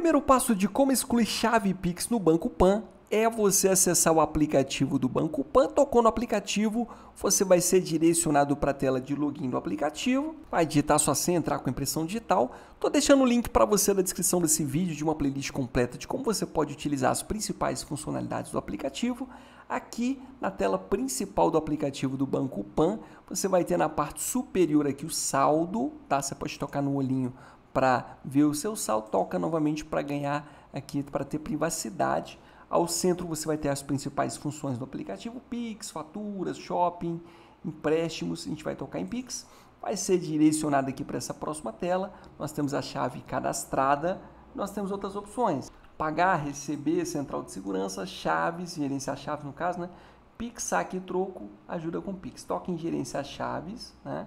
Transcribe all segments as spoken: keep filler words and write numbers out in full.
primeiro passo de como excluir chave Pix no Banco Pan é você acessar o aplicativo do Banco Pan. Tocou no aplicativo, você vai ser direcionado para a tela de login do aplicativo, vai digitar sua senha, entrar com impressão digital. Estou deixando o link para você na descrição desse vídeo de uma playlist completa de como você pode utilizar as principais funcionalidades do aplicativo. Aqui na tela principal do aplicativo do Banco Pan, você vai ter na parte superior aqui o saldo, tá? Você pode tocar no olhinho para ver o seu saldo, toca novamente para ganhar aqui, para ter privacidade. Ao centro você vai ter as principais funções do aplicativo, Pix, faturas, shopping, empréstimos. A gente vai tocar em Pix, vai ser direcionado aqui para essa próxima tela. Nós temos a chave cadastrada, nós temos outras opções. Pagar, receber, central de segurança, chaves, gerenciar chaves no caso, né? Pix, saque e troco, ajuda com Pix. Toca em gerenciar chaves, né?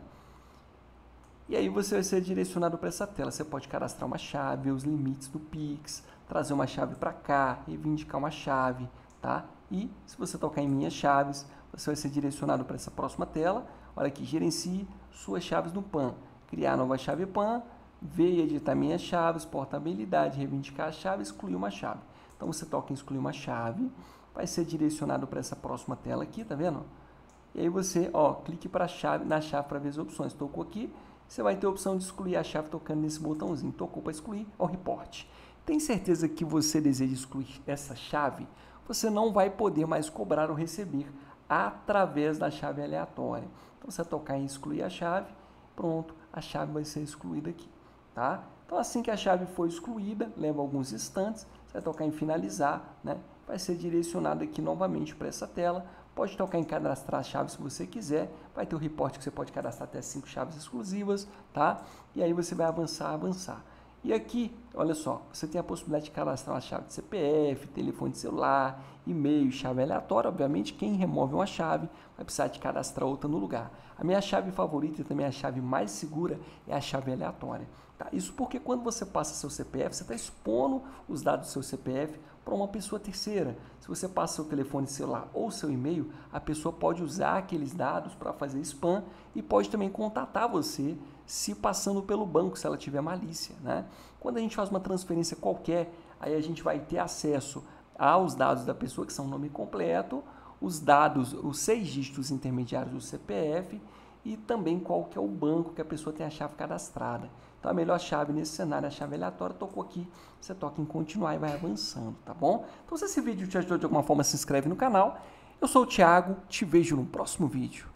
E aí você vai ser direcionado para essa tela. Você pode cadastrar uma chave, os limites do Pix, trazer uma chave para cá, reivindicar uma chave, tá? E se você tocar em minhas chaves, você vai ser direcionado para essa próxima tela. Olha aqui, gerencie suas chaves no Pan. Criar nova chave Pan, ver e editar minhas chaves, portabilidade, reivindicar a chave, excluir uma chave. Então você toca em excluir uma chave, vai ser direcionado para essa próxima tela aqui, tá vendo? E aí você, ó, clique para a chave, na chave para ver as opções. Tocou aqui, você vai ter a opção de excluir a chave tocando nesse botãozinho. Tocou para excluir, ó, report. Tem certeza que você deseja excluir essa chave? Você não vai poder mais cobrar ou receber através da chave aleatória. Então, você vai tocar em excluir a chave, pronto, a chave vai ser excluída aqui, tá? Então, assim que a chave for excluída, leva alguns instantes, você vai tocar em finalizar, né? Vai ser direcionado aqui novamente para essa tela. Pode tocar em cadastrar a chave se você quiser. Vai ter o report que você pode cadastrar até cinco chaves exclusivas, tá? E aí você vai avançar, avançar. E aqui, olha só, você tem a possibilidade de cadastrar uma chave de C P F, telefone de celular, e-mail, chave aleatória. Obviamente, quem remove uma chave vai precisar de cadastrar outra no lugar. A minha chave favorita e também a chave mais segura é a chave aleatória. Tá? Isso porque quando você passa seu C P F, você está expondo os dados do seu C P F para uma pessoa terceira. Se você passa seu telefone celular ou seu e-mail, a pessoa pode usar aqueles dados para fazer spam e pode também contatar você se passando pelo banco, se ela tiver malícia, né? Quando a gente faz uma transferência qualquer, aí a gente vai ter acesso aos dados da pessoa, que são o nome completo, os dados, os seis dígitos intermediários do C P F e também qual que é o banco que a pessoa tem a chave cadastrada. Então, a melhor chave nesse cenário é a chave aleatória. Tocou aqui, você toca em continuar e vai avançando, tá bom? Então, se esse vídeo te ajudou de alguma forma, se inscreve no canal. Eu sou o Thiago, te vejo no próximo vídeo.